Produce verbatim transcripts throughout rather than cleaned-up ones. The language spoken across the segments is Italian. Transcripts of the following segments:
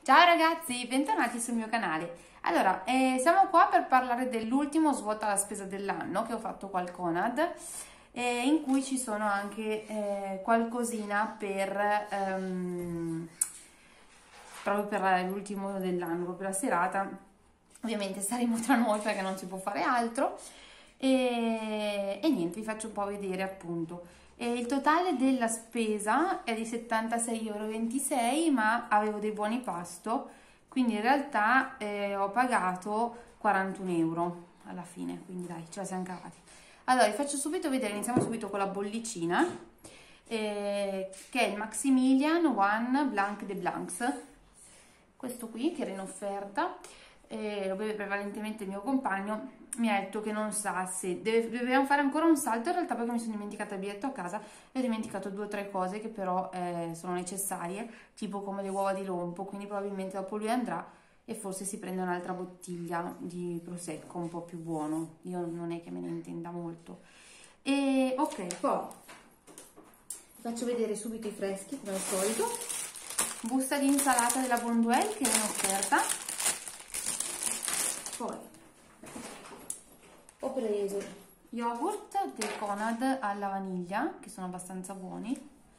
Ciao ragazzi, bentornati sul mio canale. Allora, eh, siamo qua per parlare dell'ultimo svuota la spesa dell'anno che ho fatto qua al Conad, eh, in cui ci sono anche eh, qualcosina per ehm, proprio per l'ultimo dell'anno, per la serata. Ovviamente saremo tra noi perché non si può fare altro e, e niente, vi faccio un po' vedere appunto. E il totale della spesa è di settantasei e ventisei euro, ma avevo dei buoni pasto, quindi in realtà eh, ho pagato quarantuno euro alla fine, quindi dai, ce la siamo cavati. Allora, vi faccio subito vedere, iniziamo subito con la bollicina, eh, che è il Maximilian One Blanc de Blancs, questo qui che era in offerta. Eh, lo beve prevalentemente il mio compagno. Mi ha detto che non sa se deve, dobbiamo fare ancora un salto in realtà, perché mi sono dimenticata il biglietto a casa e ho dimenticato due o tre cose che però eh, sono necessarie, tipo come le uova di lompo, quindi probabilmente dopo lui andrà e forse si prende un'altra bottiglia di prosecco un po' più buono. Io non è che me ne intenda molto. E ok, poi faccio vedere subito i freschi come al solito. Busta di insalata della Bonduelle che è in offerta. Poi ho preso yogurt del Conad alla vaniglia, che sono abbastanza buoni.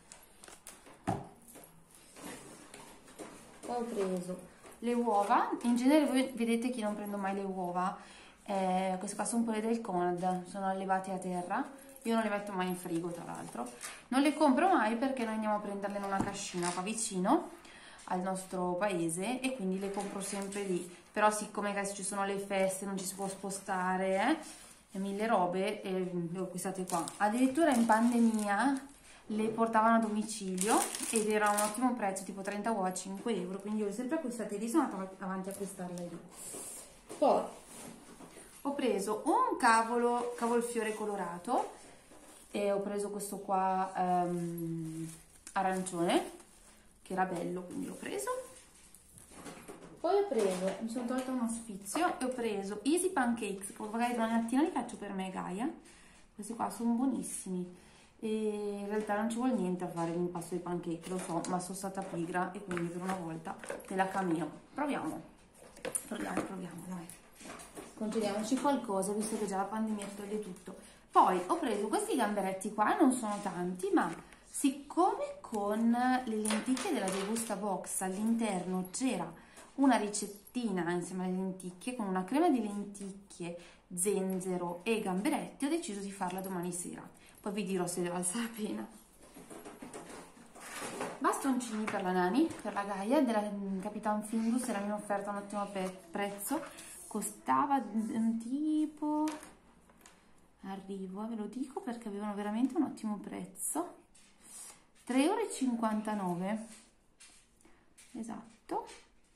Poi ho preso le uova. In genere voi vedete che non prendo mai le uova, eh, queste qua sono quelle del Conad, sono allevate a terra. Io non le metto mai in frigo, tra l'altro. Non le compro mai perché noi andiamo a prenderle in una cascina qua vicino al nostro paese e quindi le compro sempre lì. Però siccome adesso ci sono le feste, non ci si può spostare eh, e mille robe, e le ho acquistate qua. Addirittura in pandemia le portavano a domicilio ed era un ottimo prezzo, tipo trenta uova a cinque euro, quindi io le ho sempre acquistate lì, sono andata avanti a acquistarle lì. Poi ho preso un cavolo, cavolfiore colorato e ho preso questo qua um, arancione, che era bello, quindi l'ho preso. Poi ho preso, mi sono tolta uno sfizio e ho preso Easy Pancakes, che magari domani mattina li faccio per me e Gaia. Questi qua sono buonissimi e in realtà non ci vuole niente a fare l'impasto di pancake, lo so, ma sono stata pigra e quindi per una volta te la cammino. Proviamo, proviamo, proviamo, dai. Concediamoci qualcosa, visto che già la pandemia toglie tutto. Poi ho preso questi gamberetti qua, non sono tanti, ma siccome con le lenticchie della Degusta Box all'interno c'era una ricettina insieme alle lenticchie con una crema di lenticchie, zenzero e gamberetti, ho deciso di farla domani sera. Poi vi dirò se valsa la pena. Bastoncini per la Nani, per la Gaia, della Capitan Findus, era in offerta a un ottimo prezzo, costava tipo, arrivo, ve lo dico perché avevano veramente un ottimo prezzo, tre e cinquantanove euro, esatto,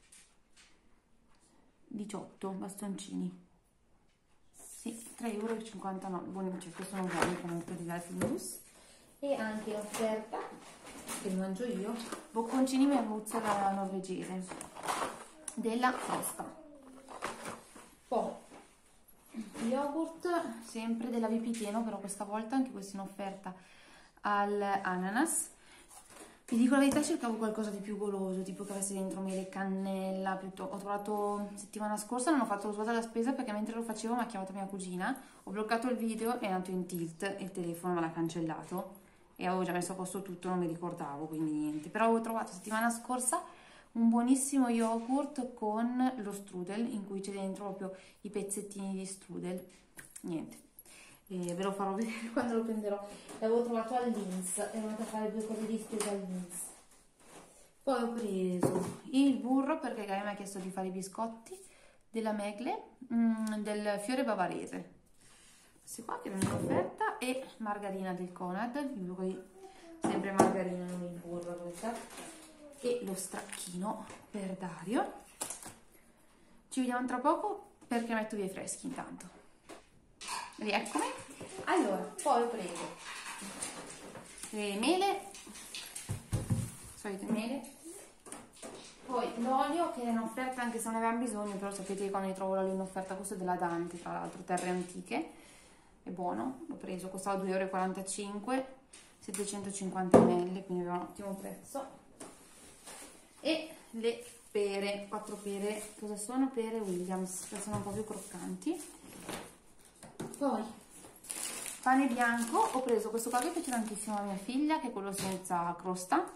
diciotto bastoncini, sì, tre e cinquantanove euro, buoni, cioè sono buoni comunque di Findus. E anche in offerta, che mangio io, bocconcini merluzzo della norvegese, della Frosta. Poi yogurt, sempre della V P Pieno, però questa volta anche questo in offerta all'ananas. Vi dico la verità, cercavo qualcosa di più goloso, tipo che avesse dentro miele e cannella. Piuttosto. Ho trovato settimana scorsa, non ho fatto lo svuoto della spesa perché mentre lo facevo mi ha chiamato mia cugina, ho bloccato il video, è andato in tilt e il telefono me l'ha cancellato e avevo già messo a posto tutto, non mi ricordavo, quindi niente. Però avevo trovato settimana scorsa un buonissimo yogurt con lo strudel, in cui c'è dentro proprio i pezzettini di strudel. Niente. E ve lo farò vedere quando lo prenderò. L'avevo trovato al Linz e ho andato a fare due cose di spesa al Linz. Poi ho preso il burro perché Gaia mi ha chiesto di fare i biscotti della Megle, mh, del fiore bavarese, questi qua che erano in offerta, e margarina del Conad, sempre margarina, non il burro questa, e lo stracchino per Dario. Ci vediamo tra poco perché metto via i freschi intanto. Rieccomi. Allora, poi ho preso le mele, solite mele, poi l'olio che era in offerta anche se non ne avevamo bisogno, però sapete che quando ne trovo l'olio in offerta, questo è della Dante, tra l'altro, terre antiche, è buono, l'ho preso, costava due e quarantacinque euro, settecentocinquanta millilitri, quindi aveva un ottimo prezzo. E le pere, quattro pere, cosa sono? Pere Williams, che sono un po' più croccanti. Poi pane bianco, ho preso questo qua che piace tantissimo a mia figlia, che è quello senza crosta.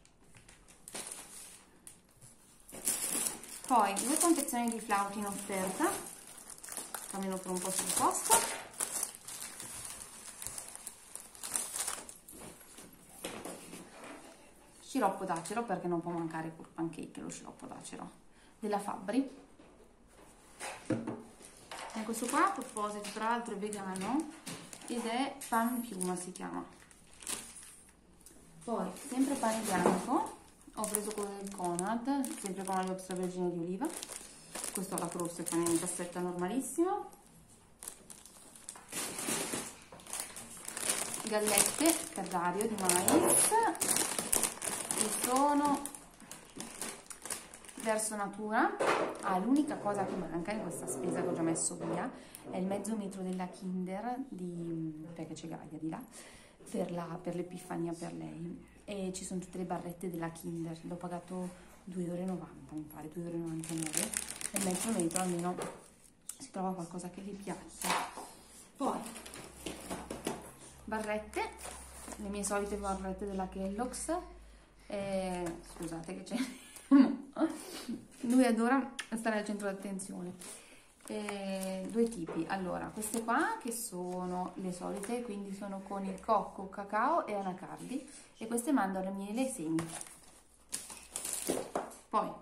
Poi due confezioni di flauti in offerta, almeno per un po' sul costo. Sciroppo d'acero, perché non può mancare col pancake lo sciroppo d'acero della Fabbri. E questo qua, a proposito, tra l'altro è vegano ed è pan piuma, si chiama. Poi sempre pane bianco, ho preso quello del Conad, sempre con olio extravergine di oliva. Questo ha la crosta, è in cassetta normalissimo. Gallette Caddario di mais, che sono verso natura. Ah, l'unica cosa che manca in questa spesa che ho già messo via è il mezzo metro della Kinder, di, perché c'è Gaia di là, per, la, per l'Epifania per lei. E ci sono tutte le barrette della Kinder, l'ho pagato due e novanta euro, mi pare, due e novantanove euro. E il mezzo metro almeno si trova qualcosa che gli piace. Poi barrette, le mie solite barrette della Kellogg's. Eh, scusate che c'è lui adora stare al centro d'attenzione. Eh, due tipi, allora queste qua che sono le solite, quindi sono con il cocco, cacao e anacardi, e queste mandorle, miele e semi. Poi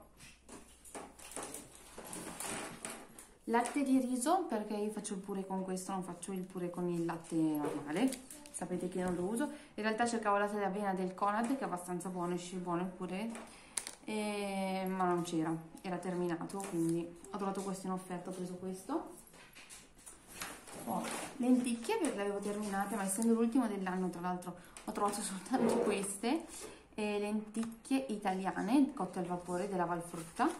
latte di riso, perché io faccio il purè con questo, non faccio il purè con il latte normale, sapete che non lo uso. In realtà cercavo latte d'avena del Conad, che è abbastanza buono, esce buono il purè, e... ma non c'era, era terminato, quindi ho trovato questo in offerta, ho preso questo. Oh, lenticchie, perché le avevo terminate, ma essendo l'ultimo dell'anno tra l'altro ho trovato soltanto queste, e lenticchie italiane cotte al vapore della Valfrutta.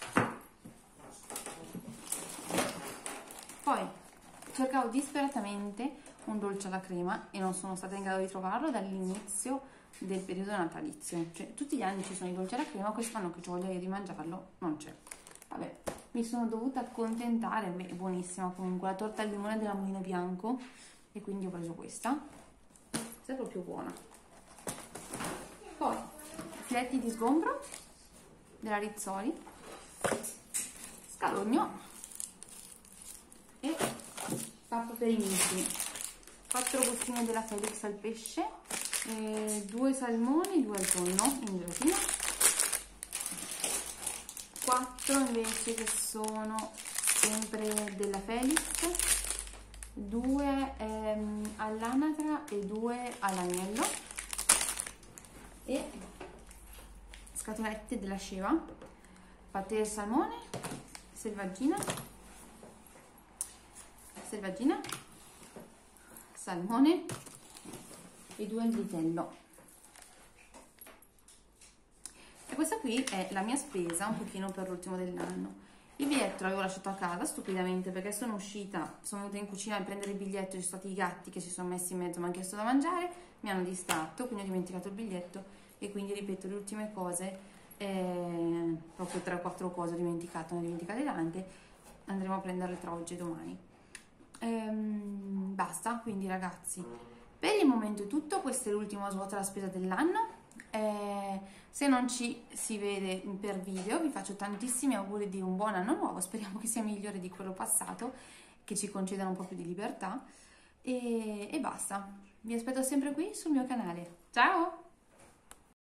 Poi cercavo disperatamente un dolce alla crema e non sono stata in grado di trovarlo dall'inizio del periodo natalizio. Cioè tutti gli anni ci sono i dolci alla crema, quest'anno che ho voglia io di mangiarlo non c'è. Vabbè, mi sono dovuta accontentare. Beh, è buonissima comunque la torta al limone della Mulino Bianco, e quindi ho preso questa. Questa è proprio buona. Poi filetti di sgombro della Rizzoli, scalogno e pappa per i misi, quattro bustine della Felix al pesce, e due salmoni, due al tonno in gelatina, quattro invece che sono sempre della Felix, due ehm, all'anatra e due all'agnello, e scatolette della Sceva, patè al salmone, selvaggina, selvaggina, salmone e due al vitello. E questa qui è la mia spesa un pochino per l'ultimo dell'anno. Il biglietto l'avevo lasciato a casa stupidamente, perché sono uscita, sono venuta in cucina a prendere il biglietto, ci sono stati i gatti che si sono messi in mezzo, mi hanno chiesto da mangiare, mi hanno distratto, quindi ho dimenticato il biglietto, e quindi ripeto le ultime cose, eh, proprio tre o quattro cose ho dimenticato, ne ho dimenticate tante, andremo a prenderle tra oggi e domani. Ehm, basta, quindi ragazzi, per il momento è tutto. Questa è l'ultima svuota la spesa dell'anno. Eh, se non ci si vede per video, vi faccio tantissimi auguri di un buon anno nuovo, speriamo che sia migliore di quello passato, che ci concedano un po' più di libertà, e, e basta, vi aspetto sempre qui sul mio canale. Ciao!